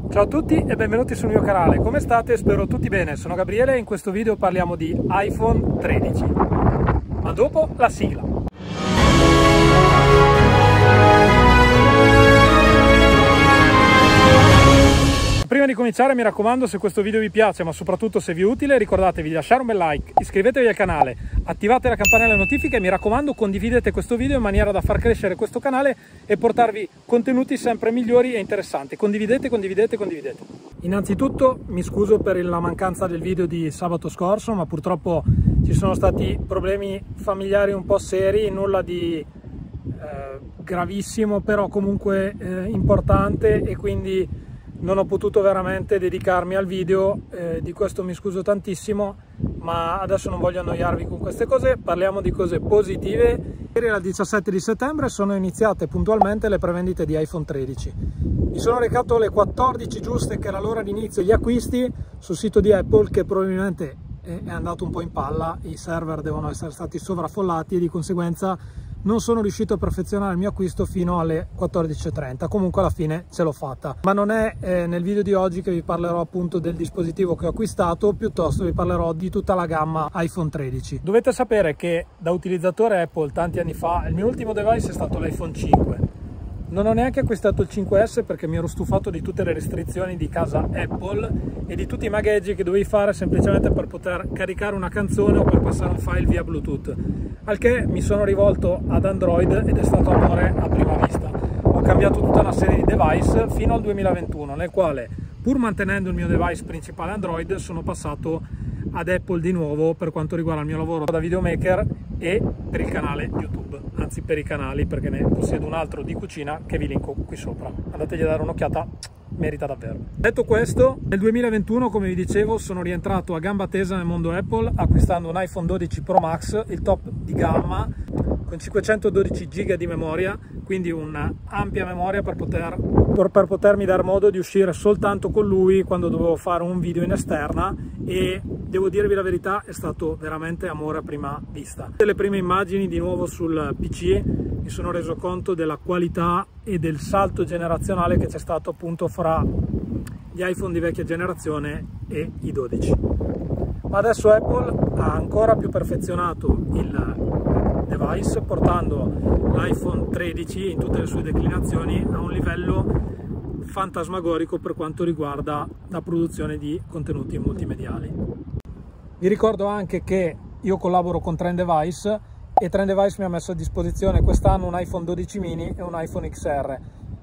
Ciao a tutti e benvenuti sul mio canale, come state? Spero tutti bene, sono Gabriele e in questo video parliamo di iPhone 13, ma dopo la sigla. Prima di cominciare mi raccomando, se questo video vi piace ma soprattutto se vi è utile, ricordatevi di lasciare un bel like, iscrivetevi al canale, attivate la campanella notifiche e mi raccomando condividete questo video in maniera da far crescere questo canale e portarvi contenuti sempre migliori e interessanti. Condividete. Innanzitutto mi scuso per la mancanza del video di sabato scorso, ma purtroppo ci sono stati problemi familiari un po' seri, nulla di gravissimo, però comunque importante, e quindi non ho potuto veramente dedicarmi al video, di questo mi scuso tantissimo, ma adesso non voglio annoiarvi con queste cose, parliamo di cose positive. Ieri il 17 di settembre sono iniziate puntualmente le prevendite di iPhone 13. Mi sono recato alle 14 giuste, che era l'ora di inizio degli acquisti, sul sito di Apple, che probabilmente è andato un po' in palla, i server devono essere stati sovraffollati e di conseguenza non sono riuscito a perfezionare il mio acquisto fino alle 14:30, comunque alla fine ce l'ho fatta. Ma non è nel video di oggi che vi parlerò appunto del dispositivo che ho acquistato, piuttosto vi parlerò di tutta la gamma iPhone 13. Dovete sapere che da utilizzatore Apple tanti anni fa il mio ultimo device è stato l'iPhone 5. Non ho neanche acquistato il 5S perché mi ero stufato di tutte le restrizioni di casa Apple e di tutti i magheggi che dovevi fare semplicemente per poter caricare una canzone o per passare un file via Bluetooth. Al che mi sono rivolto ad Android ed è stato amore a prima vista. Ho cambiato tutta una serie di device fino al 2021, nel quale, pur mantenendo il mio device principale Android, sono passato ad Apple di nuovo per quanto riguarda il mio lavoro da videomaker e per il canale YouTube, anzi per i canali, perché ne possiedo un altro di cucina che vi linko qui sopra, andategli a dare un'occhiata, merita davvero. Detto questo, nel 2021, come vi dicevo, sono rientrato a gamba tesa nel mondo Apple acquistando un iPhone 12 Pro Max, il top di gamma, con 512 GB di memoria, quindi un'ampia memoria per potermi dar modo di uscire soltanto con lui quando dovevo fare un video in esterna, e devo dirvi la verità, è stato veramente amore a prima vista. Nelle prime immagini di nuovo sul PC mi sono reso conto della qualità e del salto generazionale che c'è stato appunto fra gli iPhone di vecchia generazione e i 12. Ma adesso Apple ha ancora più perfezionato il device, portando l'iPhone 13 in tutte le sue declinazioni a un livello fantasmagorico per quanto riguarda la produzione di contenuti multimediali. Vi ricordo anche che io collaboro con Trendevice e Trendevice mi ha messo a disposizione quest'anno un iPhone 12 mini e un iPhone XR,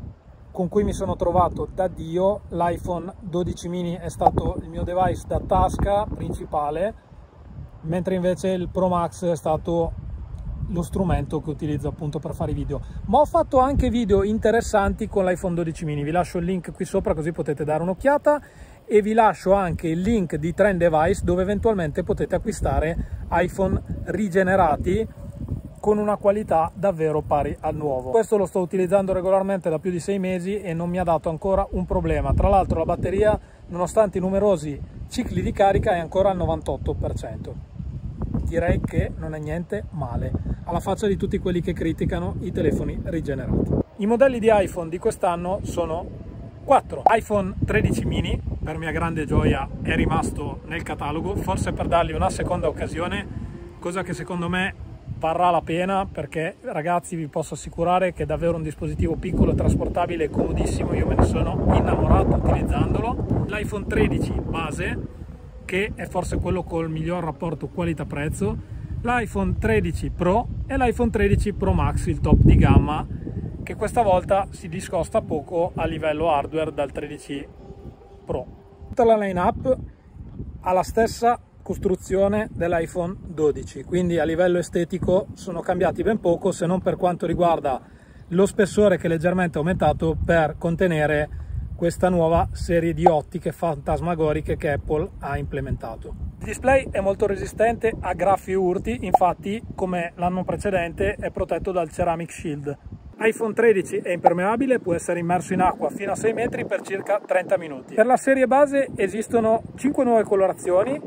con cui mi sono trovato da Dio. L'iPhone 12 mini è stato il mio device da tasca principale, mentre invece il Pro Max è stato lo strumento che utilizzo appunto per fare i video. Ma ho fatto anche video interessanti con l'iPhone 12 mini, vi lascio il link qui sopra così potete dare un'occhiata, e vi lascio anche il link di Trendevice dove eventualmente potete acquistare iPhone rigenerati con una qualità davvero pari al nuovo. Questo lo sto utilizzando regolarmente da più di 6 mesi e non mi ha dato ancora un problema. Tra l'altro la batteria, nonostante i numerosi cicli di carica, è ancora al 98%. Direi che non è niente male, alla faccia di tutti quelli che criticano i telefoni rigenerati. I modelli di iPhone di quest'anno sono 4. iPhone 13 mini, per mia grande gioia, è rimasto nel catalogo, forse per dargli una seconda occasione, cosa che secondo me varrà la pena, perché ragazzi vi posso assicurare che è davvero un dispositivo piccolo, trasportabile e comodissimo. Io me ne sono innamorato utilizzandolo. L'iPhone 13 base, che è forse quello col miglior rapporto qualità-prezzo, l'iPhone 13 Pro e l'iPhone 13 Pro Max, il top di gamma, che questa volta si discosta poco a livello hardware dal 13 Pro. Tutta la line-up ha la stessa costruzione dell'iPhone 12, quindi a livello estetico sono cambiati ben poco, se non per quanto riguarda lo spessore, che è leggermente aumentato per contenere questa nuova serie di ottiche fantasmagoriche che Apple ha implementato. Il display è molto resistente a graffi e urti, infatti come l'anno precedente è protetto dal Ceramic Shield. iPhone 13 è impermeabile, può essere immerso in acqua fino a 6 metri per circa 30 minuti. Per la serie base esistono 5 nuove colorazioni: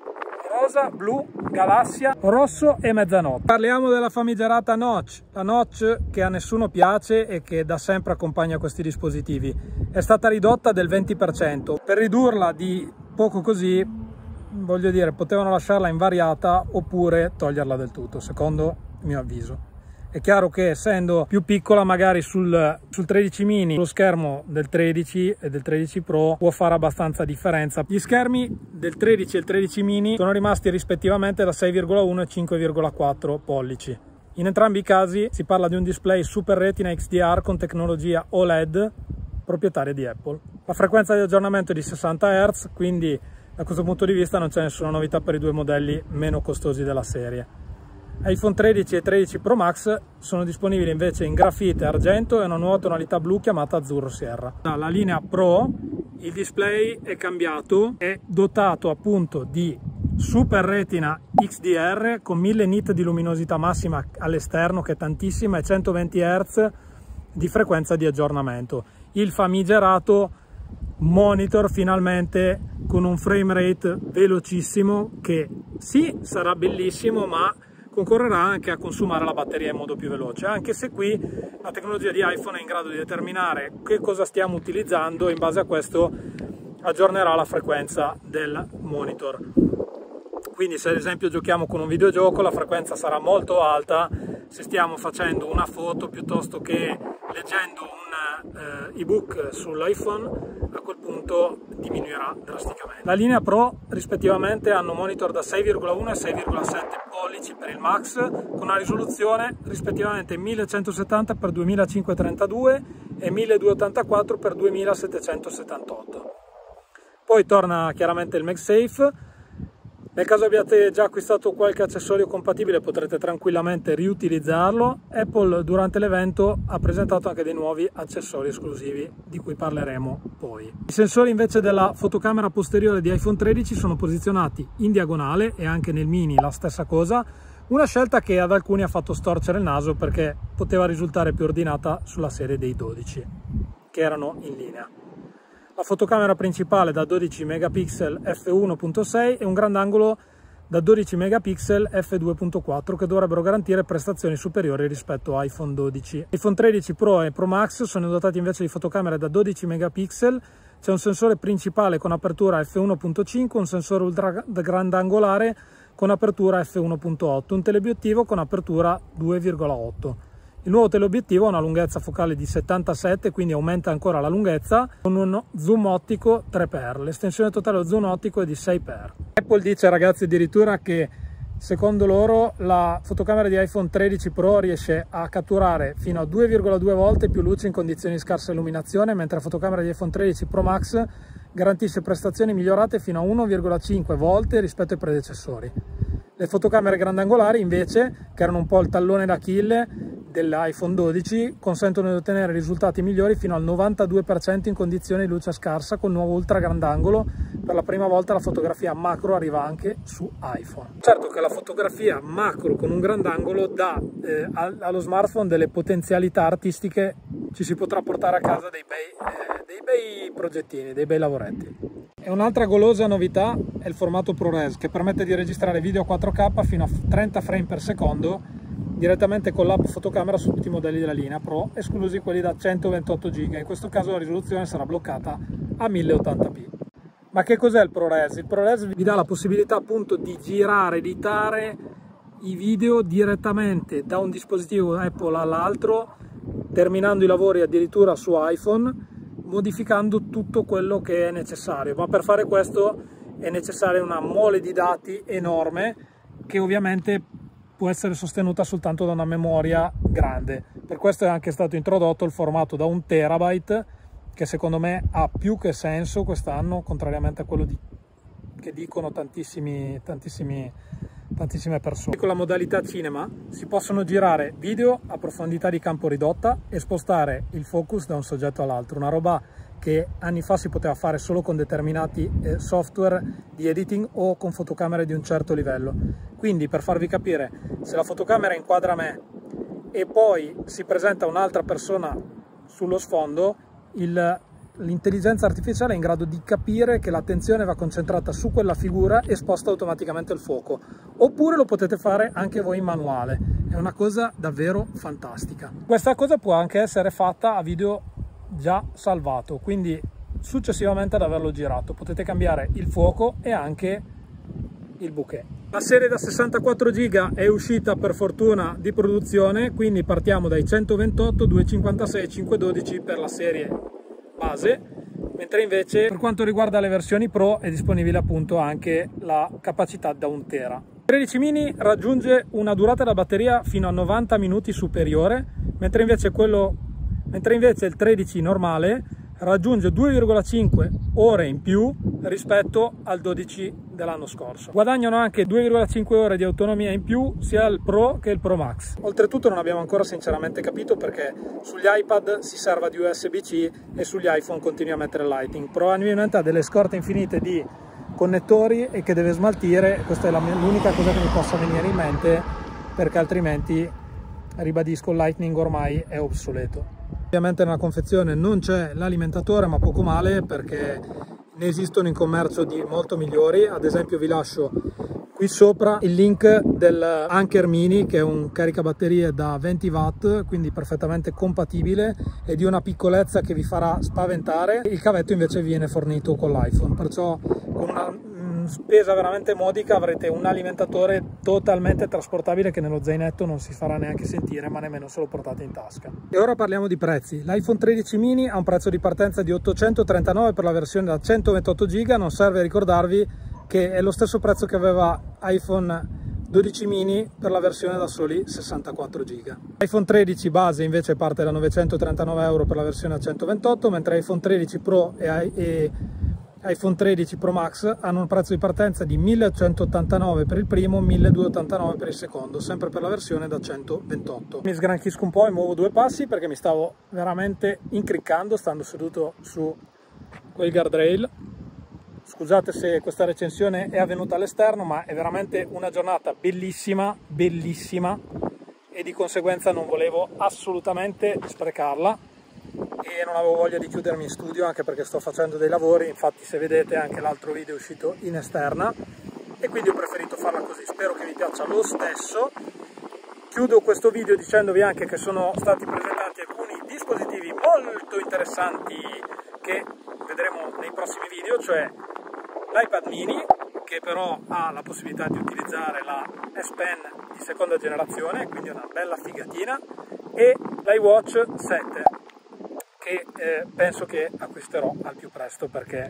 rosa, blu, galassia, rosso e mezzanotte. Parliamo della famigerata notch, la notch che a nessuno piace e che da sempre accompagna questi dispositivi. è stata ridotta del 20%. Per ridurla di poco così, voglio dire, potevano lasciarla invariata oppure toglierla del tutto, secondo il mio avviso. È chiaro che essendo più piccola, magari sul 13 mini lo schermo del 13 e del 13 Pro può fare abbastanza differenza. Gli schermi del 13 e il 13 mini sono rimasti rispettivamente da 6,1 e 5,4 pollici. In entrambi i casi si parla di un display Super Retina XDR con tecnologia OLED proprietaria di Apple. La frequenza di aggiornamento è di 60 Hz, quindi da questo punto di vista non c'è nessuna novità per i due modelli meno costosi della serie. iPhone 13 e 13 Pro Max sono disponibili invece in grafite, argento e una nuova tonalità blu chiamata azzurro sierra. Dalla linea Pro il display è cambiato, è dotato appunto di Super Retina XDR con 1000 nit di luminosità massima all'esterno, che è tantissima, e 120 Hz di frequenza di aggiornamento. Il famigerato monitor finalmente con un frame rate velocissimo che sì, sarà bellissimo, ma concorrerà anche a consumare la batteria in modo più veloce, anche se qui la tecnologia di iPhone è in grado di determinare che cosa stiamo utilizzando e in base a questo aggiornerà la frequenza del monitor. Quindi se ad esempio giochiamo con un videogioco la frequenza sarà molto alta, se stiamo facendo una foto piuttosto che leggendo un ebook sull'iPhone a quel punto diminuirà drasticamente. La linea Pro rispettivamente hanno monitor da 6,1 e 6,7 pollici per il Max con una risoluzione rispettivamente 1170 x 2532 e 1284 x 2778. Poi torna chiaramente il MagSafe. Nel caso abbiate già acquistato qualche accessorio compatibile potrete tranquillamente riutilizzarlo. Apple durante l'evento ha presentato anche dei nuovi accessori esclusivi di cui parleremo poi. I sensori invece della fotocamera posteriore di iPhone 13 sono posizionati in diagonale e anche nel mini la stessa cosa, una scelta che ad alcuni ha fatto storcere il naso perché poteva risultare più ordinata sulla serie dei 12 che erano in linea. La fotocamera principale da 12 megapixel f1.6 e un grandangolo da 12 megapixel f2.4 che dovrebbero garantire prestazioni superiori rispetto a iPhone 12. iPhone 13 Pro e Pro Max sono dotati invece di fotocamere da 12 megapixel, c'è un sensore principale con apertura f1.5, un sensore ultra grandangolare con apertura f1.8, un teleobiettivo con apertura 2,8. Il nuovo teleobiettivo ha una lunghezza focale di 77, quindi aumenta ancora la lunghezza, con un zoom ottico 3x. L'estensione totale dello zoom ottico è di 6x. Apple dice, ragazzi, addirittura che secondo loro la fotocamera di iPhone 13 Pro riesce a catturare fino a 2,2 volte più luce in condizioni di scarsa illuminazione, mentre la fotocamera di iPhone 13 Pro Max garantisce prestazioni migliorate fino a 1,5 volte rispetto ai predecessori. Le fotocamere grandangolari invece, che erano un po' il tallone d'Achille dell'iPhone 12, consentono di ottenere risultati migliori fino al 92% in condizioni di luce scarsa con il nuovo ultra grandangolo. Per la prima volta la fotografia macro arriva anche su iPhone. Certo che la fotografia macro con un grandangolo dà allo smartphone delle potenzialità artistiche, ci si potrà portare a casa dei bei progettini, dei bei lavoretti. E un'altra golosa novità è il formato ProRes, che permette di registrare video a 4K fino a 30 frame per secondo direttamente con l'app fotocamera su tutti i modelli della linea Pro, esclusi quelli da 128 GB. In questo caso la risoluzione sarà bloccata a 1080p. Ma che cos'è il ProRes? Il ProRes vi dà la possibilità appunto di girare, editare i video direttamente da un dispositivo Apple all'altro, terminando i lavori addirittura su iPhone, modificando tutto quello che è necessario. Ma per fare questo è necessaria una mole di dati enorme che ovviamente può essere sostenuta soltanto da una memoria grande. Per questo è anche stato introdotto il formato da 1 terabyte, che secondo me ha più che senso quest'anno, contrariamente a quello che dicono tantissime persone. Con la modalità cinema si possono girare video a profondità di campo ridotta e spostare il focus da un soggetto all'altro, una roba che anni fa si poteva fare solo con determinati software di editing o con fotocamere di un certo livello. Quindi, per farvi capire, se la fotocamera inquadra me e poi si presenta un'altra persona sullo sfondo, l'intelligenza artificiale è in grado di capire che l'attenzione va concentrata su quella figura e sposta automaticamente il fuoco. Oppure lo potete fare anche voi in manuale. È una cosa davvero fantastica. Questa cosa può anche essere fatta a video già salvato, quindi successivamente ad averlo girato potete cambiare il fuoco e anche il bouquet. La serie da 64 giga è uscita per fortuna di produzione, quindi partiamo dai 128, 256 e 512 per la serie base, mentre invece per quanto riguarda le versioni Pro è disponibile appunto anche la capacità da 1 tera. Il 13 mini raggiunge una durata della batteria fino a 90 minuti superiore, mentre invece il 13 normale raggiunge 2,5 ore in più rispetto al 12 dell'anno scorso. Guadagnano anche 2,5 ore di autonomia in più sia il Pro che il Pro Max. Oltretutto non abbiamo ancora sinceramente capito perché sugli iPad si serva di USB-C e sugli iPhone continui a mettere Lightning. Probabilmente ha delle scorte infinite di connettori e che deve smaltire, questa è l'unica cosa che mi possa venire in mente, perché altrimenti, ribadisco, il Lightning ormai è obsoleto. Ovviamente nella confezione non c'è l'alimentatore, ma poco male perché ne esistono in commercio di molto migliori. Ad esempio vi lascio qui sopra il link del Anker Mini, che è un caricabatterie da 20 watt, quindi perfettamente compatibile e di una piccolezza che vi farà spaventare. Il cavetto invece viene fornito con l'iPhone, perciò con una spesa veramente modica avrete un alimentatore totalmente trasportabile che nello zainetto non si farà neanche sentire, ma nemmeno se lo portate in tasca. E ora parliamo di prezzi. L'iPhone 13 mini ha un prezzo di partenza di 839 per la versione da 128 giga. Non serve ricordarvi che è lo stesso prezzo che aveva iPhone 12 mini per la versione da soli 64 giga. iPhone 13 base invece parte da 939 euro per la versione da 128, mentre iPhone 13 Pro e iPhone 13 Pro Max hanno un prezzo di partenza di 1189 per il primo, 1289 per il secondo, sempre per la versione da 128. Mi sgranchisco un po' e muovo 2 passi perché mi stavo veramente incriccando stando seduto su quel guardrail. Scusate se questa recensione è avvenuta all'esterno, ma è veramente una giornata bellissima, bellissima, e di conseguenza non volevo assolutamente sprecarla e non avevo voglia di chiudermi in studio, anche perché sto facendo dei lavori. Infatti, se vedete, anche l'altro video è uscito in esterna e quindi ho preferito farla così. Spero che vi piaccia lo stesso. Chiudo questo video dicendovi anche che sono stati presentati alcuni dispositivi molto interessanti che vedremo nei prossimi video, cioè l'iPad mini, che però ha la possibilità di utilizzare la S Pen di seconda generazione, quindi una bella figatina, e l'iWatch 7, che penso che acquisterò al più presto perché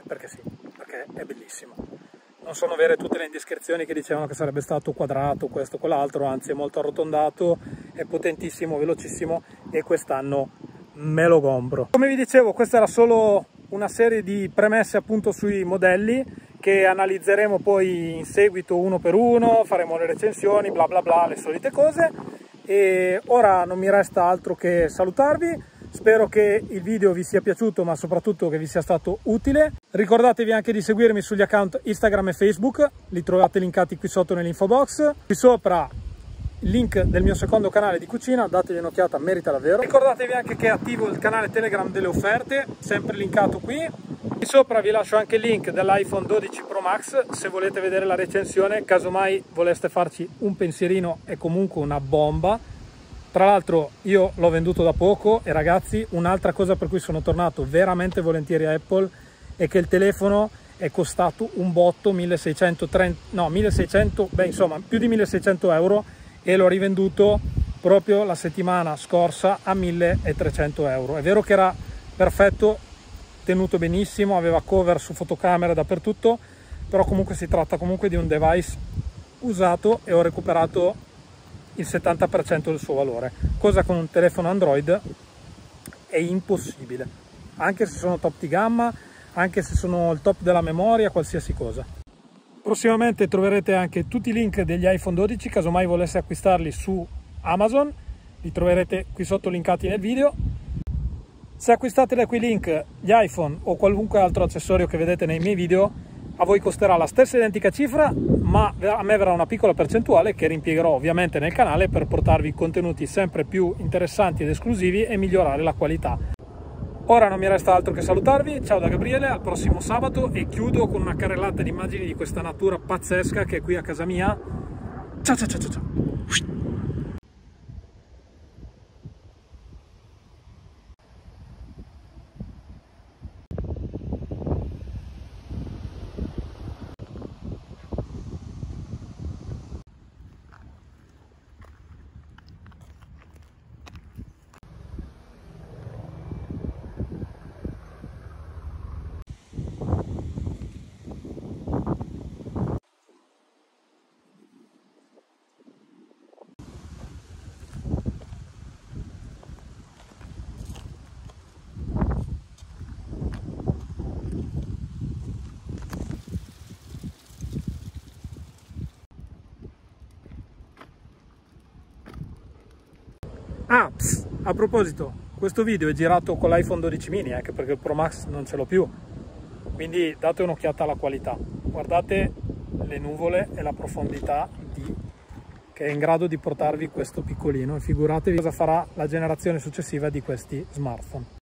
è bellissimo. Non sono vere tutte le indiscrezioni che dicevano che sarebbe stato quadrato, questo, quell'altro, anzi è molto arrotondato, è potentissimo, velocissimo e quest'anno me lo compro. Come vi dicevo, questa era solo una serie di premesse appunto sui modelli che analizzeremo poi in seguito uno per uno, faremo le recensioni, bla bla bla, le solite cose. E ora non mi resta altro che salutarvi. Spero che il video vi sia piaciuto, ma soprattutto che vi sia stato utile. Ricordatevi anche di seguirmi sugli account Instagram e Facebook, li trovate linkati qui sotto nell'info box. Qui sopra il link del mio secondo canale di cucina, dategli un'occhiata, merita davvero. Ricordatevi anche che attivo il canale Telegram delle offerte, sempre linkato qui. Qui sopra vi lascio anche il link dell'iPhone 12 Pro Max, se volete vedere la recensione, casomai voleste farci un pensierino, è comunque una bomba. Tra l'altro io l'ho venduto da poco e ragazzi, un'altra cosa per cui sono tornato veramente volentieri a Apple è che il telefono è costato un botto, 1600, beh insomma più di 1600 euro, e l'ho rivenduto proprio la settimana scorsa a 1300 euro. È vero che era perfetto, tenuto benissimo, aveva cover su fotocamera dappertutto, però comunque si tratta comunque di un device usato e ho recuperato il 70% del suo valore, cosa con un telefono Android è impossibile, anche se sono top di gamma, anche se sono il top della memoria, qualsiasi cosa. Prossimamente troverete anche tutti i link degli iPhone 12, casomai volesse acquistarli su Amazon, li troverete qui sotto linkati nel video. Se acquistate da quei link gli iPhone o qualunque altro accessorio che vedete nei miei video, a voi costerà la stessa identica cifra, ma a me verrà una piccola percentuale che riempiegherò ovviamente nel canale per portarvi contenuti sempre più interessanti ed esclusivi e migliorare la qualità. Ora non mi resta altro che salutarvi, ciao da Gabriele, al prossimo sabato, e chiudo con una carrellata di immagini di questa natura pazzesca che è qui a casa mia. Ciao ciao ciao ciao! A proposito, questo video è girato con l'iPhone 12 mini, anche perché il Pro Max non ce l'ho più, quindi date un'occhiata alla qualità, guardate le nuvole e la profondità che è in grado di portarvi questo piccolino, e figuratevi cosa farà la generazione successiva di questi smartphone.